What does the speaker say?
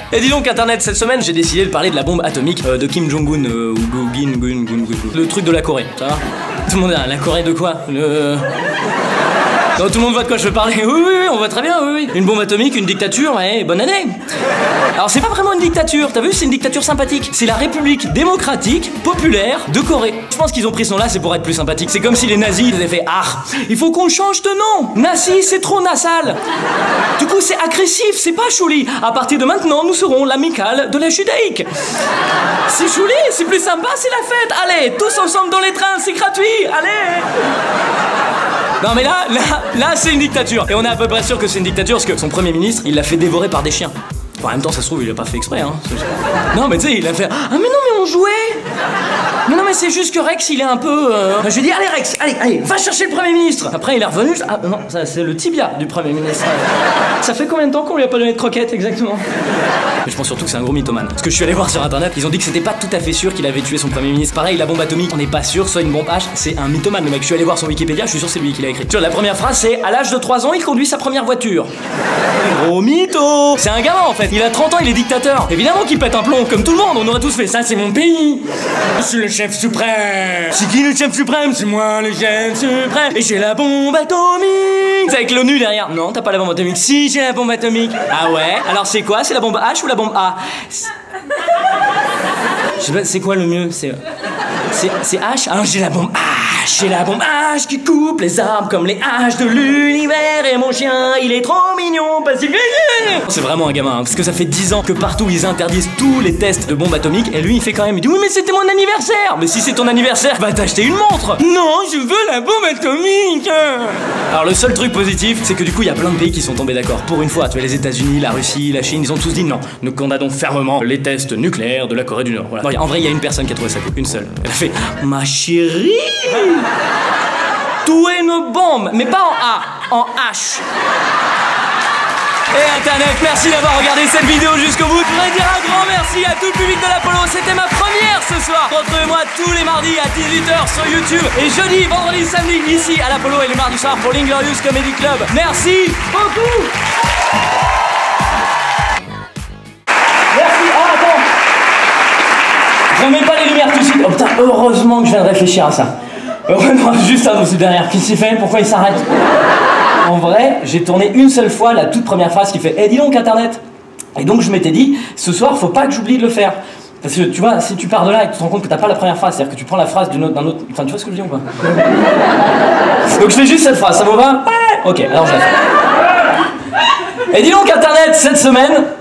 Et dis donc Internet, cette semaine j'ai décidé de parler de la bombe atomique de Kim Jong-un le truc de la Corée, ça va? Tout le monde est la Corée de quoi? Non, tout le monde voit de quoi je veux parler. Oui, on voit très bien, oui. Une bombe atomique, une dictature, ouais, bonne année. Alors c'est pas vraiment une dictature, t'as vu, c'est une dictature sympathique. C'est la République démocratique populaire de Corée. Je pense qu'ils ont pris ce nom-là, c'est pour être plus sympathique. C'est comme si les nazis ils avaient fait ah, il faut qu'on change de nom. Nazi, c'est trop nasal. Du coup, c'est agressif, c'est pas chouli. À partir de maintenant, nous serons l'amicale de la judaïque. C'est chouli, c'est plus sympa, c'est la fête. Allez, tous ensemble dans les trains, c'est gratuit. Allez. Non mais là c'est une dictature. Et on est à peu près sûr que c'est une dictature parce que son premier ministre, il l'a fait dévorer par des chiens. Enfin, en même temps, ça se trouve, il a pas fait exprès, hein. Non mais tu sais, il a fait ah mais non mais on jouait. Mais non mais c'est juste que Rex, il est un peu... Je lui ai dit allez Rex, allez, va chercher le premier ministre. Après il est revenu, ah non, ça c'est le tibia du premier ministre. Ça fait combien de temps qu'on lui a pas donné de croquettes exactement? Mais je pense surtout que c'est un gros mythomane. Parce que je suis allé voir sur internet, ils ont dit que c'était pas tout à fait sûr qu'il avait tué son premier ministre. Pareil, la bombe atomique, on n'est pas sûr, soit une bombe H, c'est un mythomane. Le mec, je suis allé voir son Wikipédia, je suis sûr que c'est lui qui l'a écrit. Tu vois, la première phrase c'est à l'âge de 3 ans, il conduit sa première voiture. Gros mytho. C'est un gamin en fait, il a 30 ans, il est dictateur. Évidemment qu'il pète un plomb, comme tout le monde, on aurait tous fait ça, c'est mon pays. Je suis le chef suprême. C'est qui le chef suprême? C'est moi le chef suprême. Et j'ai la bombe atomique. C'est avec l'ONU derrière. Non, t'as pas la bombe atomique. Si, j'ai la bombe atomique. Ah ouais? Alors c'est quoi? C'est la bombe H ou la bombe A? Je sais pas, c'est quoi le mieux? C'est H? Alors j'ai la bombe H, j'ai la bombe H qui coupe les arbres comme les haches de l'univers. Et mon chien, il est trop mignon parce qu'il... C'est vraiment un gamin, hein, parce que ça fait 10 ans que partout ils interdisent tous les tests de bombes atomiques. Et lui il fait quand même, il dit oui mais c'était mon anniversaire. Mais si c'est ton anniversaire, va t'acheter une montre. Non, je veux la bombe atomique. Alors le seul truc positif, c'est que du coup il y a plein de pays qui sont tombés d'accord. Pour une fois, tu vois, les États-Unis, la Russie, la Chine, ils ont tous dit non, nous condamnons fermement les tests nucléaires de la Corée du Nord. Voilà. Non, en vrai il y a une personne qui a trouvé ça cool, une seule. Elle a fait ma chérie, tout est une bombe, mais pas en A, en H. Et Internet, merci d'avoir regardé cette vidéo jusqu'au bout. Je voudrais dire un grand merci à tout le public de l'Apollo. C'était ma première ce soir. Retrouvez-moi tous les mardis à 18h sur YouTube. Et jeudi, vendredi, samedi, ici à l'Apollo et le mardi soir pour l'Inglorious Comedy Club. Merci beaucoup. Merci. Ah, attends. Je remets pas les lumières tout de suite. Oh putain, heureusement que je viens de réfléchir à ça. Non, juste un dossier derrière. Qu'est-ce qu'il fait? Pourquoi il s'arrête? En vrai, j'ai tourné une seule fois la toute première phrase qui fait « Eh, dis donc Internet !» Et donc je m'étais dit, ce soir, faut pas que j'oublie de le faire. Parce que tu vois, si tu pars de là et que tu te rends compte que t'as pas la première phrase, c'est-à-dire que tu prends la phrase d'un autre... Enfin, tu vois ce que je dis ou pas? Donc je fais juste cette phrase, ça vous va? Ouais. Ok, alors je la fais. Et dis donc Internet, cette semaine,